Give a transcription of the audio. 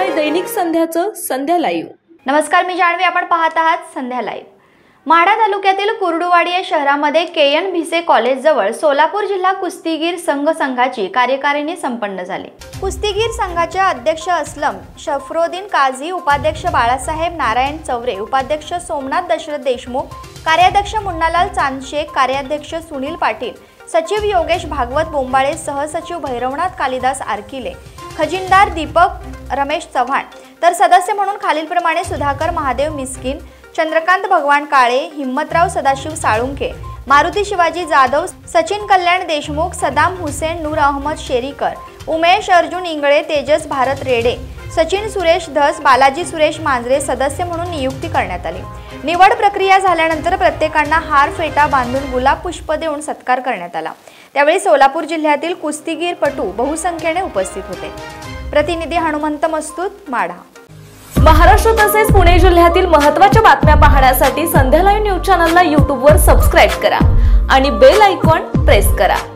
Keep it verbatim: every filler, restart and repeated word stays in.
आहे दैनिक संध्याचं संध्या लाईव्ह। नमस्कार, मी जान्हवी, आपण पाहत आहात संध्या लाईव्ह। माढा तालुक्यातील कुर्डुवाडी या शहरामध्ये के एन भिसे कॉलेज जवळ सोलापूर जिल्हा कुस्तीगीर संघ संघाची कार्यकारिणी संपन्न झाली। कुस्तीगीर संघाचे अध्यक्ष असलम शफरोद्दीन काझी, उपाध्यक्ष बाळासाहेब नारायण चौरे, उपाध्यक्ष सोमनाथ दशरथ देशमुख, कार्याध्यक्ष मुन्नालाल चांदशेख, कार्याध्यक्ष सुनील पाटील, सचिव योगेश भागवत बोंबाळे, सहसचिव भैरवनाथ कालिदास आरकिले, खजिनदार दीपक रमेश चव्हाण, तर सदस्य म्हणून खालीलप्रमाणे सुधाकर महादेव मिस्किन, चंद्रकांत भगवान काळे, हिम्मतराव सदाशिव साळुंखे, मारुती शिवाजी जाधव, सचिन कल्याण देशमुख, सदाम हुसेन, नूर अहमद शेरीकर, उमेश अर्जुन इंगळे, तेजस भारत रेडे, सचिन सुरेश धस, बालाजी सुरेश मांजरे सदस्य म्हणून नियुक्ती करण्यात आली। निवड प्रक्रिया झाल्यानंतर प्रत्येकांना हार फेटा बांधून गुलाब पुष्प देऊन सत्कार करण्यात आला। त्यावेळी सोलापूर जिल्ह्यातील कुस्तीगीरपटू बहुसंख्येने उपस्थित होते। प्रतिनिधी हनुमंत मस्तूत, माढा। महाराष्ट्र तसेच पुणे जिल्ह्यातील महत्त्वाच्या बातम्या पाहण्यासाठी संध्या लाईव्ह न्यूज चॅनलला यूट्यूबवर सबस्क्राइब करा आणि बेल आयकॉन प्रेस करा।